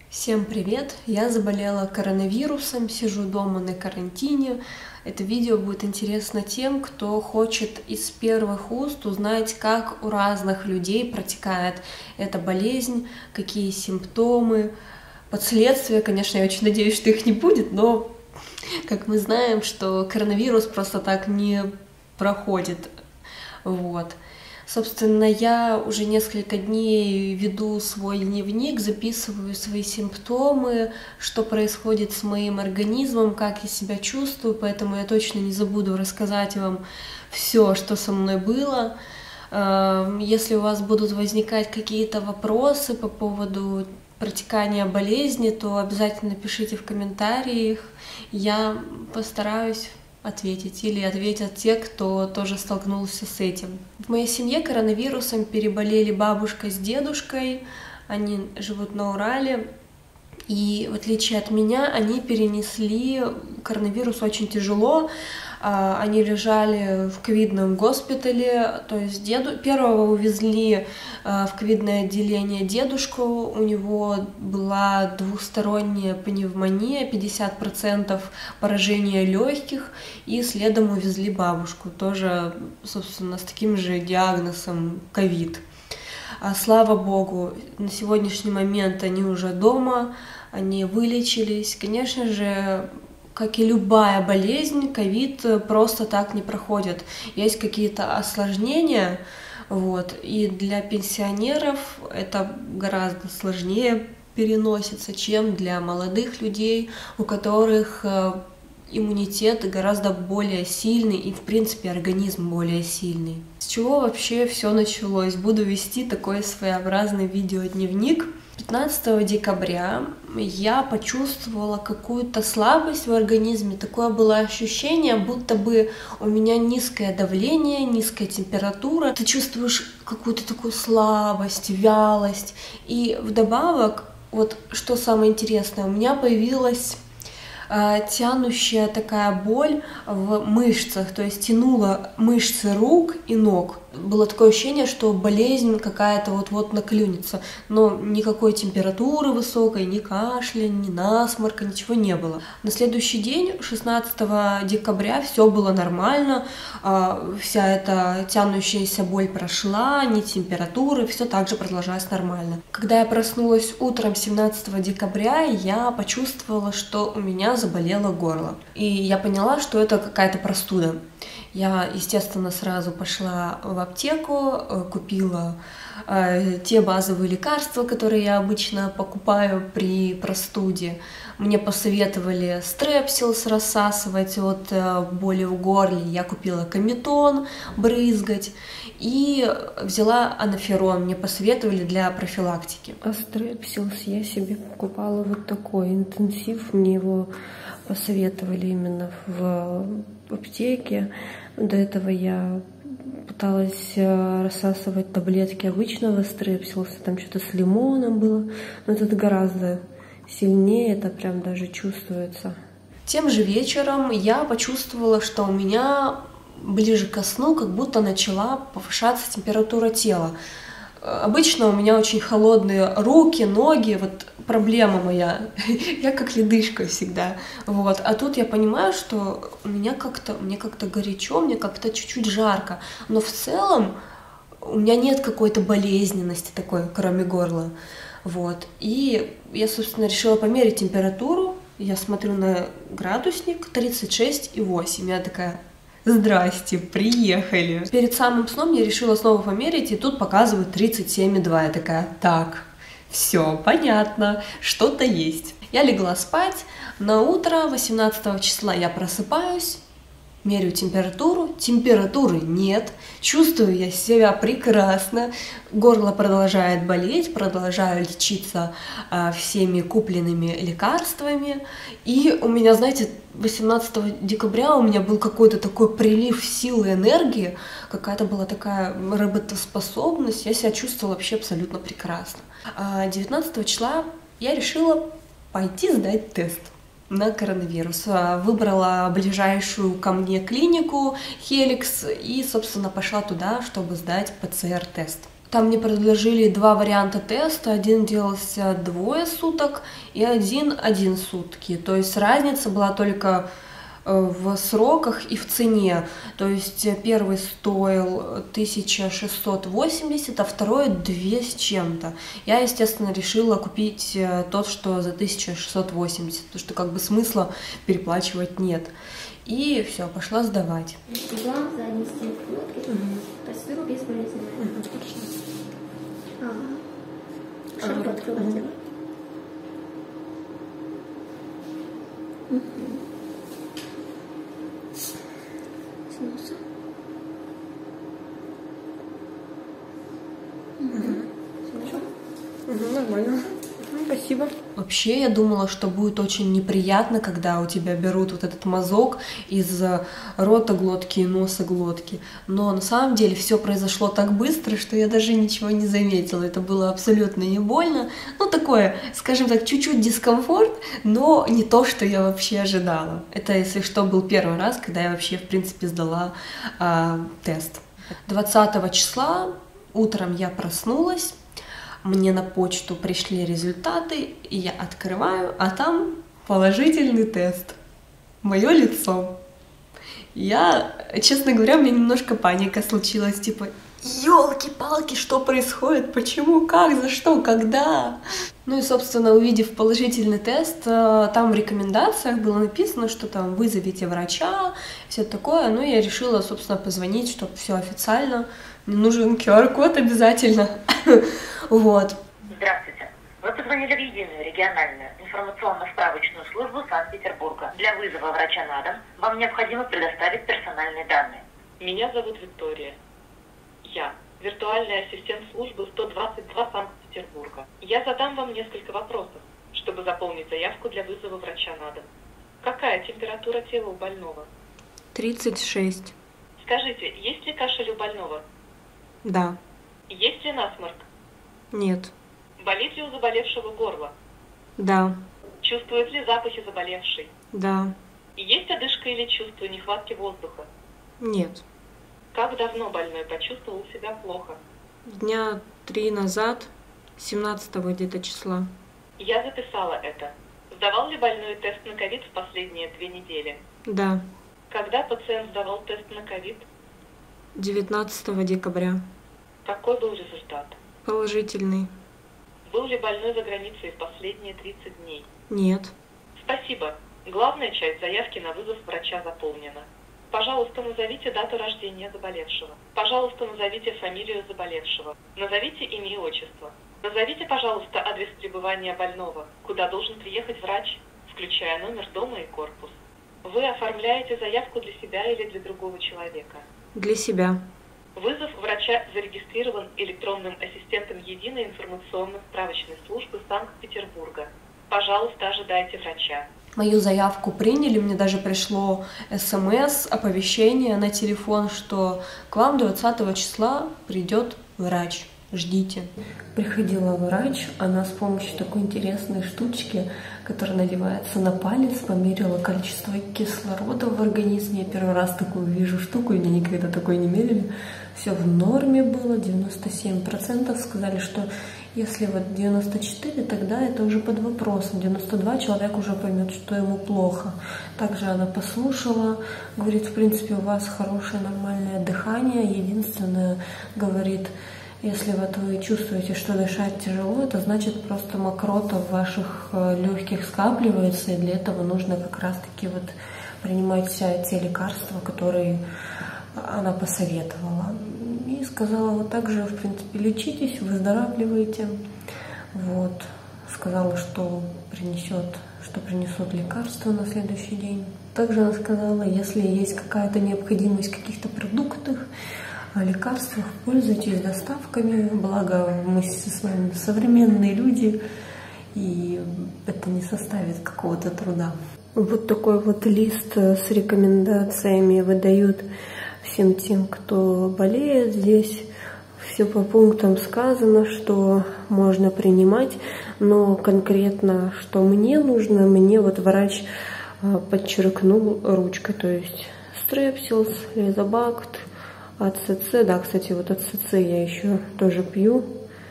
Всем привет! Я заболела коронавирусом, сижу дома на карантине. Это видео будет интересно тем, кто хочет из первых уст узнать, как у разных людей протекает эта болезнь, какие симптомы, последствия. Конечно, я очень надеюсь, что их не будет, но, как мы знаем, что коронавирус просто так не проходит. Вот. Собственно, я уже несколько дней веду свой дневник, записываю свои симптомы, что происходит с моим организмом, как я себя чувствую, поэтому я точно не забуду рассказать вам все, что со мной было. Если у вас будут возникать какие-то вопросы по поводу протекания болезни, то обязательно пишите в комментариях, я постараюсь ответить, или ответят те, кто тоже столкнулся с этим. В моей семье коронавирусом переболели бабушка с дедушкой, они живут на Урале, и в отличие от меня, они перенесли коронавирус очень тяжело. Они лежали в ковидном госпитале, то есть первого увезли в ковидное отделение дедушку, у него была двухсторонняя пневмония, 50% поражения легких, и следом увезли бабушку, тоже, собственно, с таким же диагнозом ковид. Слава богу, на сегодняшний момент они уже дома, они вылечились. Конечно же, как и любая болезнь, ковид просто так не проходит. Есть какие-то осложнения, вот, и для пенсионеров это гораздо сложнее переносится, чем для молодых людей, у которых иммунитет гораздо более сильный и, в принципе, организм более сильный. С чего вообще все началось? Буду вести такой своеобразный видеодневник. 15 декабря я почувствовала какую-то слабость в организме, такое было ощущение, будто бы у меня низкое давление, низкая температура, ты чувствуешь какую-то такую слабость, вялость, и вдобавок, вот что самое интересное, у меня появилась тянущая такая боль в мышцах, то есть тянула мышцы рук и ног. Было такое ощущение, что болезнь какая-то вот-вот наклюнется, но никакой температуры высокой, ни кашля, ни насморка, ничего не было. На следующий день, 16 декабря, все было нормально, вся эта тянущаяся боль прошла, ни температуры, все также продолжалось нормально. Когда я проснулась утром 17 декабря, я почувствовала, что у меня заболело горло. И я поняла, что это какая-то простуда. Я, естественно, сразу пошла в аптеку, купила те базовые лекарства, которые я обычно покупаю при простуде. Мне посоветовали стрепсилс рассасывать от боли в горле. Я купила кометон брызгать и взяла анаферон. Мне посоветовали для профилактики. А стрепсилс я себе покупала вот такой интенсив. Мне его посоветовали именно в аптеке. До этого я пыталась рассасывать таблетки обычного стрепсилса, там что-то с лимоном было, но это гораздо сильнее, это прям даже чувствуется. Тем же вечером я почувствовала, что у меня ближе ко сну как будто начала повышаться температура тела. Обычно у меня очень холодные руки, ноги, вот проблема моя, я как ледышка всегда, вот, а тут я понимаю, что мне как-то горячо, мне как-то чуть-чуть жарко, но в целом у меня нет какой-то болезненности такой, кроме горла, вот, и я, собственно, решила померить температуру, я смотрю на градусник 36,8, я такая... Здрасте, приехали. Перед самым сном я решила снова померить, и тут показывают 37,2. Я такая, так, все, понятно, что-то есть. Я легла спать, на утро 18 числа я просыпаюсь, меряю температуру, температуры нет, чувствую я себя прекрасно, горло продолжает болеть, продолжаю лечиться всеми купленными лекарствами, и у меня, знаете, 18 декабря у меня был какой-то такой прилив силы и энергии, какая-то была такая работоспособность, я себя чувствовала вообще абсолютно прекрасно. 19 числа я решила пойти сдать тест на коронавирус. Выбрала ближайшую ко мне клинику Helix и, собственно, пошла туда, чтобы сдать ПЦР-тест. Там мне предложили два варианта теста. Один делался 2 суток и один 1 сутки. То есть разница была только в сроках и в цене. То есть первый стоил 1680, а второй 2 с чем-то. Я, естественно, решила купить тот, что за 1680, потому что как бы смысла переплачивать нет. И все, пошла сдавать. Игла в задней стенке глотки, процедура безболезненная. Широко открывайте. С носа. Нормально. Спасибо. Вообще, я думала, что будет очень неприятно, когда у тебя берут вот этот мазок из рота глотки и носа глотки. Но на самом деле все произошло так быстро, что я даже ничего не заметила. Это было абсолютно не больно. Ну, такое, скажем так, чуть-чуть дискомфорт, но не то, что я вообще ожидала. Это, если что, был первый раз, когда я вообще, в принципе, сдала тест. 20 числа утром я проснулась. Мне на почту пришли результаты, и я открываю, а там положительный тест. Мое лицо. Я, честно говоря, у меня немножко паника случилась, типа, ёлки-палки, что происходит, почему, как, за что, когда? Ну и, собственно, увидев положительный тест, там в рекомендациях было написано, что там вызовите врача, все такое. Ну, я решила, собственно, позвонить, чтобы все официально. Мне нужен QR-код обязательно. Вот. Здравствуйте. Вы позвонили в единую региональную информационно-справочную службу Санкт-Петербурга. Для вызова врача на дом вам необходимо предоставить персональные данные. Меня зовут Виктория. Я виртуальный ассистент службы 122 Санкт-Петербурга. Я задам вам несколько вопросов, чтобы заполнить заявку для вызова врача на дом. Какая температура тела у больного? 36. Скажите, есть ли кашель у больного? Да. Есть ли насморк? Нет. Болит ли у заболевшего горло? Да. Чувствует ли запахи заболевшей? Да. Есть одышка или чувство нехватки воздуха? Нет. Как давно больной почувствовал себя плохо? Дня 3 назад, 17-го где-то числа. Я записала это. Сдавал ли больной тест на ковид в последние 2 недели? Да. Когда пациент сдавал тест на ковид? 19 декабря. Какой был результат? Положительный. Был ли больной за границей в последние 30 дней? Нет. Спасибо. Главная часть заявки на вызов врача заполнена. Пожалуйста, назовите дату рождения заболевшего. Пожалуйста, назовите фамилию заболевшего. Назовите имя и отчество. Назовите, пожалуйста, адрес пребывания больного, куда должен приехать врач, включая номер дома и корпус. Вы оформляете заявку для себя или для другого человека? Для себя. Вызов врача зарегистрирован электронным ассистентом единой информационно-справочной службы Санкт-Петербурга. Пожалуйста, ожидайте врача. Мою заявку приняли, мне даже пришло СМС-оповещение на телефон, что к вам 20 числа придет врач. Ждите. Приходила врач, она с помощью такой интересной штучки, которая надевается на палец, померила количество кислорода в организме. Я первый раз такую вижу штуку, и мне никогда такой не мерили. Все в норме было, 97%. Сказали, что если вот 94, тогда это уже под вопросом. 92 человек уже поймет, что ему плохо. Также она послушала, говорит, в принципе, у вас хорошее нормальное дыхание. Единственное, говорит, если вот вы чувствуете, что дышать тяжело, это значит просто мокрота в ваших легких скапливается, и для этого нужно как раз-таки вот принимать те лекарства, которые она посоветовала. И сказала, вот так же, в принципе, лечитесь, выздоравливайте. Вот. Сказала, что принесут лекарства на следующий день. Также она сказала, если есть какая-то необходимость в каких-то продуктах, о лекарствах, пользуйтесь доставками, благо мы с вами современные люди, и это не составит какого-то труда. Вот такой вот лист с рекомендациями выдают всем тем, кто болеет. Здесь все по пунктам сказано, что можно принимать, но конкретно, что мне нужно, мне вот врач подчеркнул ручкой, то есть стрепсилс, лизобакт, АЦЦ. Да, кстати, вот АЦЦ я еще тоже пью.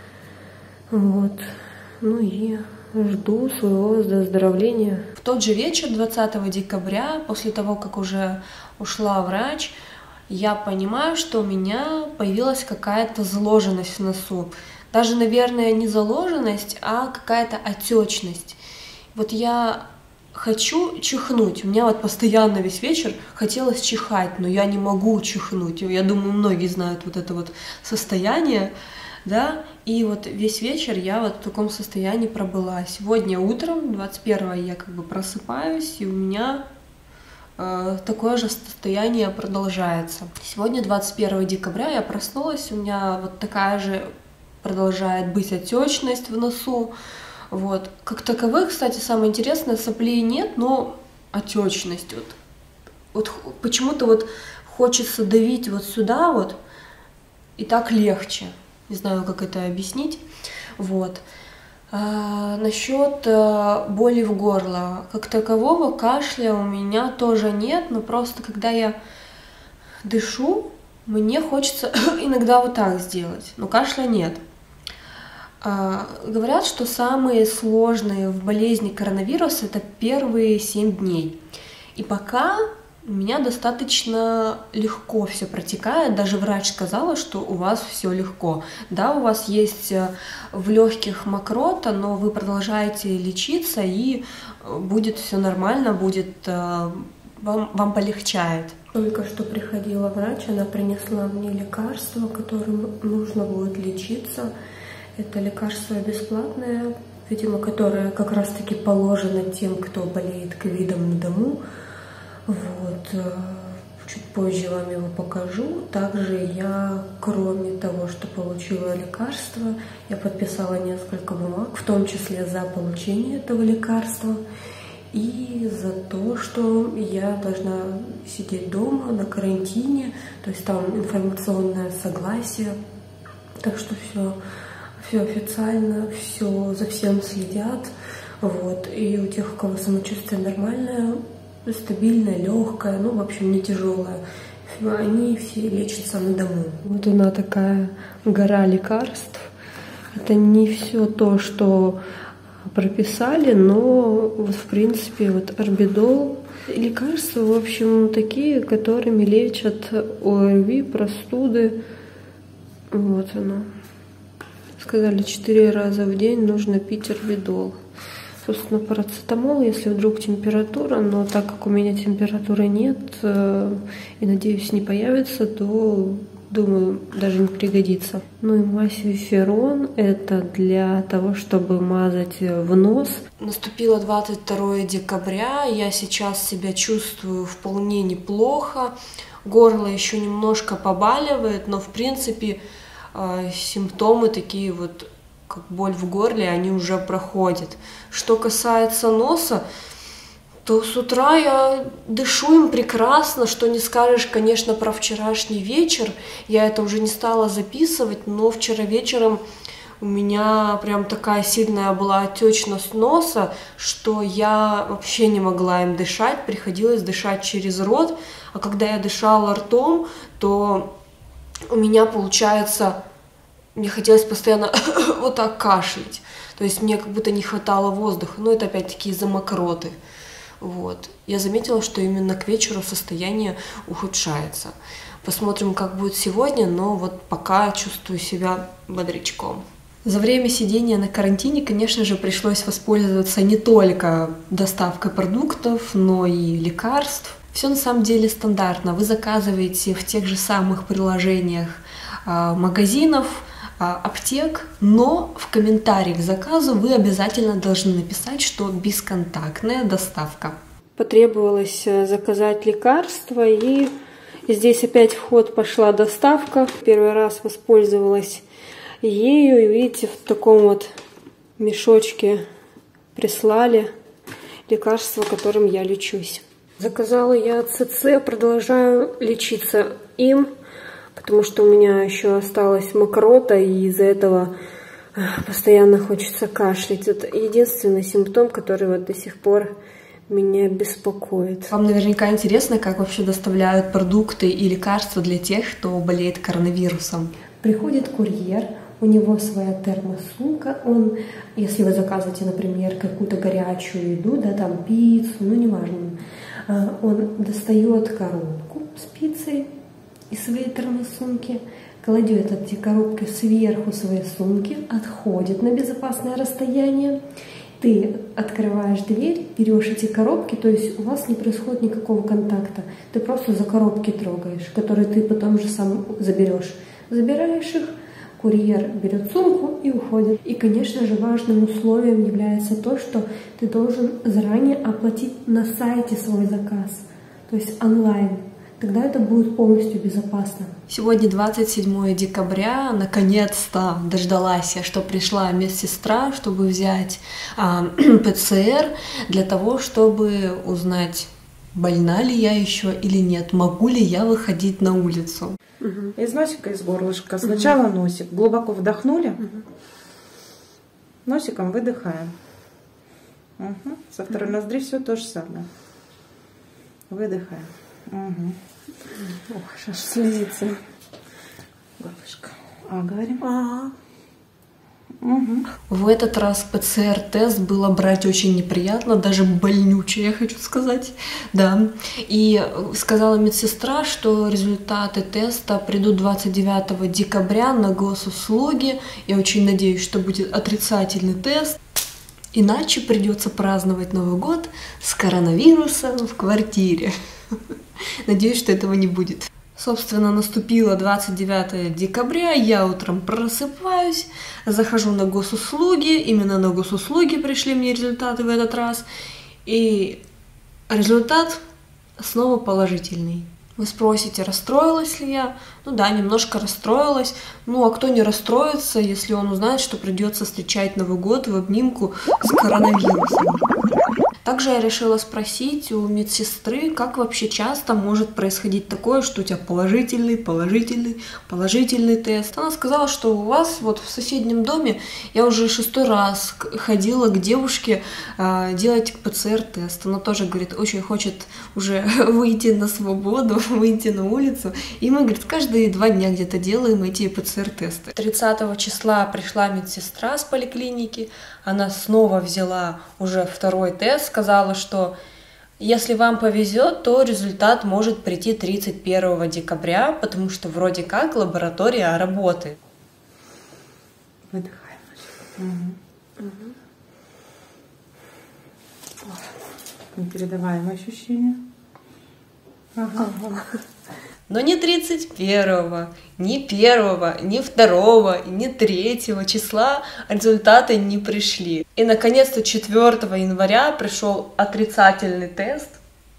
Вот. Ну и жду своего выздоровления. В тот же вечер, 20 декабря, после того, как уже ушла врач, я понимаю, что у меня появилась какая-то заложенность в носу. Даже, наверное, не заложенность, а какая-то отечность. Вот я хочу чихнуть. У меня вот постоянно весь вечер хотелось чихать, но я не могу чихнуть. Я думаю, многие знают вот это вот состояние, да, и вот весь вечер я вот в таком состоянии пробыла. Сегодня утром, 21-го, я как бы просыпаюсь, и у меня такое же состояние продолжается. Сегодня, 21 декабря, я проснулась, у меня вот такая же продолжает быть отечность в носу. Вот. Как таковых, кстати, самое интересное, соплей нет, но отечность. Вот почему-то вот хочется давить вот сюда вот, и так легче. Не знаю, как это объяснить. Вот. Насчет боли в горло. Как такового кашля у меня тоже нет, но просто когда я дышу, мне хочется иногда вот так сделать, но кашля нет. Говорят, что самые сложные в болезни коронавируса это первые 7 дней. И пока у меня достаточно легко все протекает. Даже врач сказала, что у вас все легко. Да, у вас есть в легких мокрота, но вы продолжаете лечиться, и будет все нормально, будет вам полегчает. Только что приходила врач, она принесла мне лекарство, которым нужно будет лечиться. Это лекарство бесплатное, видимо, которое как раз-таки положено тем, кто болеет ковидом на дому. Вот. Чуть позже вам его покажу. Также я, кроме того, что получила лекарство, я подписала несколько бумаг, в том числе за получение этого лекарства и за то, что я должна сидеть дома на карантине, то есть там информационное согласие. Так что все официально, все за всем следят. Вот. И у тех, у кого самочувствие нормальное, стабильная, легкая, ну, в общем, не тяжелая, они все лечатся на дому. Вот она такая гора лекарств. Это не все то, что прописали, но вот, в принципе, вот орбидол. Лекарства, в общем, такие, которыми лечат ОРВИ, простуды. Вот оно. Сказали, 4 раза в день нужно пить орбидол. Собственно, парацетамол, если вдруг температура, но так как у меня температуры нет и, надеюсь, не появится, то, думаю, даже не пригодится. Ну и мазь Виферон, это для того, чтобы мазать в нос. Наступило 22 декабря, я сейчас себя чувствую вполне неплохо, горло еще немножко побаливает, но в принципе симптомы такие вот, как боль в горле, они уже проходят. Что касается носа, то с утра я дышу им прекрасно, что не скажешь, конечно, про вчерашний вечер. Я это уже не стала записывать, но вчера вечером у меня прям такая сильная была отечность носа, что я вообще не могла им дышать, приходилось дышать через рот. А когда я дышала ртом, то у меня, получается, мне хотелось постоянно вот так кашлять. То есть мне как будто не хватало воздуха. Но это опять-таки из-за мокроты. Вот. Я заметила, что именно к вечеру состояние ухудшается. Посмотрим, как будет сегодня, но вот пока чувствую себя бодрячком. За время сидения на карантине, конечно же, пришлось воспользоваться не только доставкой продуктов, но и лекарств. Все на самом деле стандартно. Вы заказываете в тех же самых приложениях магазинов, аптек, но в комментарии к заказу вы обязательно должны написать, что бесконтактная доставка. Потребовалось заказать лекарства, и здесь опять в ход пошла доставка. Первый раз воспользовалась ею, и видите, в таком вот мешочке прислали лекарство, которым я лечусь. Заказала я АЦЦ, продолжаю лечиться им, потому что у меня еще осталась мокрота, и из-за этого постоянно хочется кашлять. Это единственный симптом, который вот до сих пор меня беспокоит. Вам наверняка интересно, как вообще доставляют продукты и лекарства для тех, кто болеет коронавирусом. Приходит курьер, у него своя термосумка, он, если вы заказываете, например, какую-то горячую еду, да, там пиццу, ну неважно, он достает коробку с пиццей из своей термосумки, кладет эти коробки сверху своей сумки, отходит на безопасное расстояние. Ты открываешь дверь, берешь эти коробки, то есть у вас не происходит никакого контакта. Ты просто за коробки трогаешь, которые ты потом же сам заберешь. Забираешь их, курьер берет сумку и уходит. И, конечно же, важным условием является то, что ты должен заранее оплатить на сайте свой заказ, то есть онлайн. Тогда это будет полностью безопасно. Сегодня 27 декабря, наконец-то дождалась я, что пришла медсестра, чтобы взять ПЦР, для того, чтобы узнать, больна ли я еще или нет, могу ли я выходить на улицу. Из носика, из горлышка. Сначала носик. Глубоко вдохнули, носиком выдыхаем. Со второй ноздри все то же самое. Выдыхаем. Ох, аж слезится. Горлышко. Говорим. В этот раз ПЦР-тест было брать очень неприятно, даже больнюче, я хочу сказать. Да. И сказала медсестра, что результаты теста придут 29 декабря на госуслуги. Я очень надеюсь, что будет отрицательный тест. Иначе придется праздновать Новый год с коронавирусом в квартире. Надеюсь, что этого не будет. Собственно, наступило 29 декабря, я утром просыпаюсь, захожу на госуслуги, именно на госуслуги пришли мне результаты в этот раз, и результат снова положительный. Вы спросите, расстроилась ли я? Ну да, немножко расстроилась. Ну а кто не расстроится, если он узнает, что придется встречать Новый год в обнимку с коронавирусом? Также я решила спросить у медсестры, как вообще часто может происходить такое, что у тебя положительный тест. Она сказала, что у вас вот в соседнем доме я уже 6-й раз ходила к девушке делать ПЦР-тест. Она тоже, говорит, очень хочет уже выйти на свободу, выйти на улицу. И мы, говорит, каждые 2 дня где-то делаем эти ПЦР-тесты. 30 числа пришла медсестра с поликлиники, она снова взяла уже 2-й тест, сказала, что если вам повезет, то результат может прийти 31 декабря, потому что вроде как лаборатория работает. Выдыхаем. Непередаваемое ощущение. Но ни 31, ни 1, ни 2, ни 3 числа результаты не пришли. И наконец-то 4 января пришел отрицательный тест.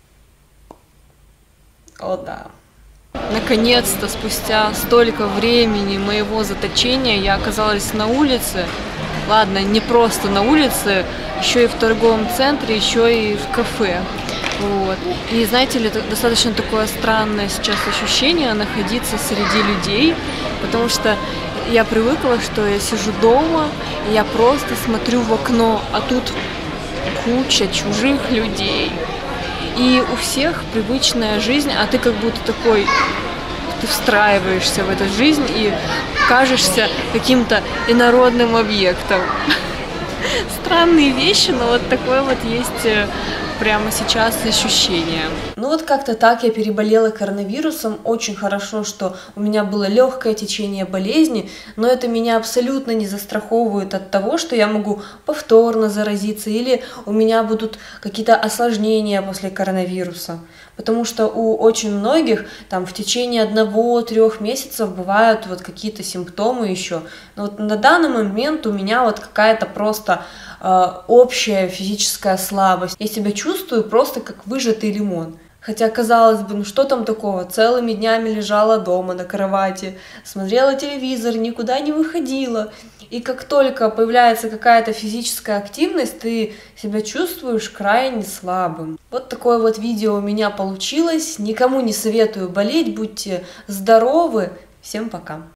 О да. Наконец-то, спустя столько времени моего заточения, я оказалась на улице. Ладно, не просто на улице, еще и в торговом центре, еще и в кафе. Вот. И знаете ли, это достаточно такое странное сейчас ощущение находиться среди людей, потому что я привыкла, что я сижу дома, и я просто смотрю в окно, а тут куча чужих людей. И у всех привычная жизнь, а ты как будто такой, ты встраиваешься в эту жизнь и кажешься каким-то инородным объектом. Странные вещи, но вот такое вот есть прямо сейчас ощущение. Ну вот как-то так я переболела коронавирусом. Очень хорошо, что у меня было легкое течение болезни, но это меня абсолютно не застраховывает от того, что я могу повторно заразиться или у меня будут какие-то осложнения после коронавируса. Потому что у очень многих там в течение 1-3 месяцев бывают вот какие-то симптомы еще. Но вот на данный момент у меня вот какая-то просто общая физическая слабость. Я себя чувствую просто как выжатый лимон. Хотя, казалось бы, ну что там такого? Целыми днями лежала дома на кровати, смотрела телевизор, никуда не выходила. И как только появляется какая-то физическая активность, ты себя чувствуешь крайне слабым. Вот такое вот видео у меня получилось. Никому не советую болеть, будьте здоровы. Всем пока.